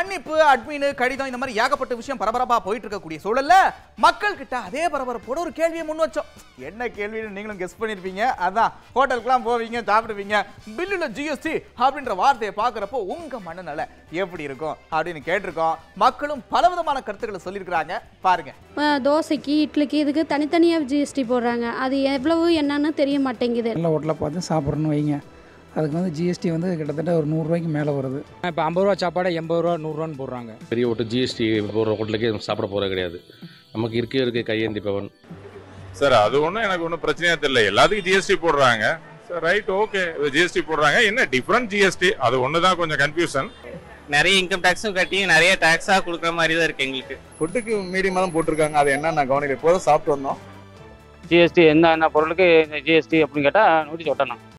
மன்னிப்பு, அட்மின், கடிதம் இந்த மாதிரி ஏகப்பட்ட விஷயம் பரபரப்பா போயிட்டு இருக்கக்கூடிய சூழல்ல மக்கள் கிட்ட அதே பரபரப்போட ஒரு கேள்வியை முன் வச்சோம். என்ன கேள்வின்னு நீங்களும் கெஸ் பண்ணிருப்பீங்க. அதான் ஹோட்டலுக்குலாம் போவீங்க, சாப்பிடுவீங்க, பில்லுல ஜிஎஸ்டி அப்படின்ற வார்த்தையை பார்க்கறப்போ உங்க மனநல எப்படி இருக்கும் அப்படின்னு கேட்டிருக்கோம். மக்களும் பலவிதமான கருத்துக்களை சொல்லியிருக்கிறாங்க. பாருங்க. தோசைக்கு, இட்லிக்கு இதுக்கு தனித்தனியாக ஜிஎஸ்டி போடுறாங்க. அது எவ்வளவு என்னன்னு தெரிய மாட்டேங்குது. நல்ல ஹோட்டலில் பார்த்து சாப்பிட்றோன்னு வைங்க, அதுக்கு வந்து ஜிஎஸ்டி வந்து கிட்டத்தட்ட ஒரு 100 ரூபாய்க்கு மேலே வருது. இப்போ 50 ரூபா சாப்பாடு 80 ரூபா 100 ரூபான்னு போடுறாங்க. பெரிய ஹோட்டல் ஜிஎஸ்டி போடுற ஹோட்டலுக்கே சாப்பிட போகிறது கிடையாது. நமக்கு இருக்க கையேந்தி பவன் சார். அது ஒன்றும் எனக்கு ஒன்றும் பிரச்சனையா தெரியல. எல்லாத்துக்கும் ஜிஎஸ்டி போடுறாங்க சார். ரைட், ஓகே, ஜிஎஸ்டி போடுறாங்க. என்ன டிஃப்ரெண்ட் ஜிஎஸ்டி? அது ஒன்று தான் கொஞ்சம் கன்ஃபியூஷன். நிறைய இன்கம் டேக்ஸும் கட்டி நிறைய டேக்ஸாக கொடுக்குற மாதிரி தான் இருக்குது எங்களுக்கு. ஃபுட்டுக்கு மீடியமாக தான் போட்டிருக்காங்க. அது என்ன நான் கவனிக்க இப்போதான் சாப்பிட்டு வந்தோம். ஜிஎஸ்டி என்ன பொருளுக்கு ஜிஎஸ்டி அப்படின்னு கேட்டால் நோட்டீஸ் ஒட்டணும்.